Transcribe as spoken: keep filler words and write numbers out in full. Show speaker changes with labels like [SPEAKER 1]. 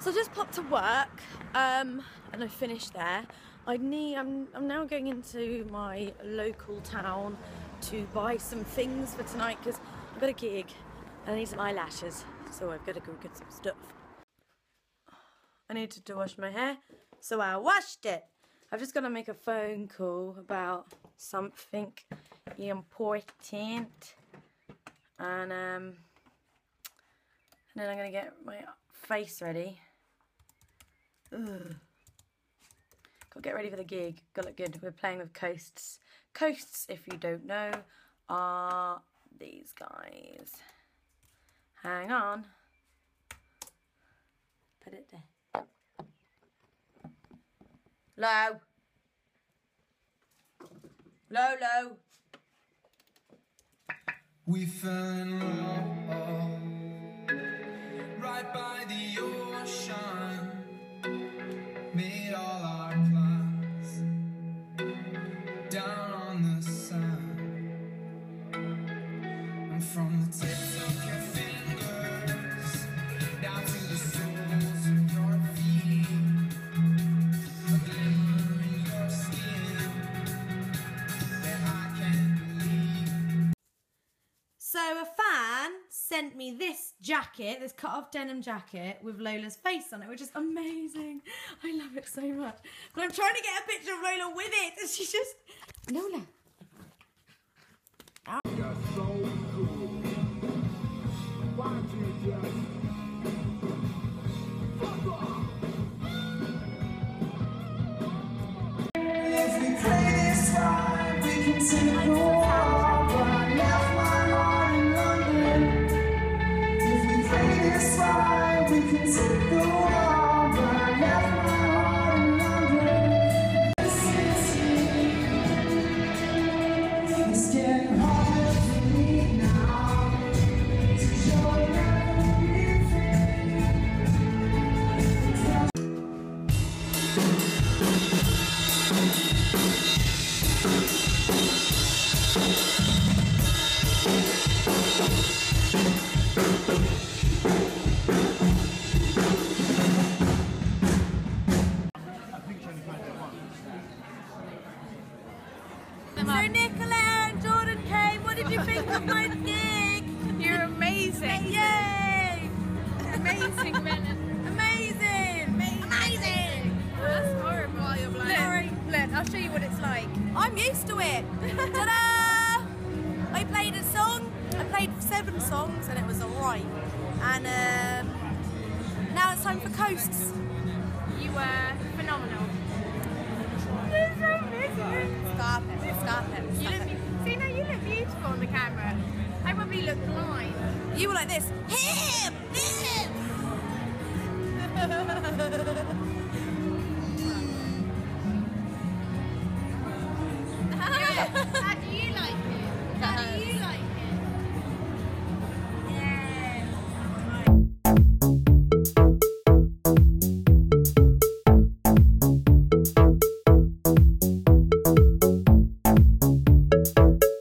[SPEAKER 1] So I just popped to work, um, and I finished there. I need. I'm. I'm now going into my local town to buy some things for tonight because I've got a gig and I need some eyelashes. So I've got to go get some stuff. I needed to wash my hair, so I washed it. I've just got to make a phone call about something important, and um, and then I'm gonna get my face ready. Ugh. Gotta get ready for the gig. Gotta look good. We're playing with Coasts. Coasts, if you don't know, are these guys. Hang on. Put it there. Low. Low, low.
[SPEAKER 2] We fell in love right by the ocean. Made all our plans down on the sand, and from the tips of your fingers down to the soles of your feet, a glimmer in your skin that I can't believe.
[SPEAKER 1] So a fan sent me this jacket, this cut-off denim jacket with Lola's face on it, which is amazing. I love it so much. But I'm trying to get a picture of Lola with it, and she's just... Lola. Oh.
[SPEAKER 3] You're so cool. Why don't you just fuck off?
[SPEAKER 2] If we play this right, we can take the war. But I left my heart in London. If we play this right, we can take the war. But I left my heart in London. It's getting harder for me now to show everything.
[SPEAKER 1] So Nicola and Jordan came. What did you think of my gig?
[SPEAKER 4] You're amazing.
[SPEAKER 1] Yay!
[SPEAKER 4] Amazing, Brennan.
[SPEAKER 1] Amazing! Amazing!
[SPEAKER 4] That's horrible while you're blind.
[SPEAKER 1] Sorry.
[SPEAKER 4] Look, I'll show you what it's like.
[SPEAKER 1] I'm used to it. Ta-da! I played a song. I played seven songs and it was alright. And um, now it's time for Coasts.
[SPEAKER 4] You were phenomenal.
[SPEAKER 1] Stop it! Stop it!
[SPEAKER 4] You
[SPEAKER 1] Stop
[SPEAKER 4] look,
[SPEAKER 1] it.
[SPEAKER 4] see, no, you look beautiful on the camera. I probably look blind.
[SPEAKER 1] You were like this.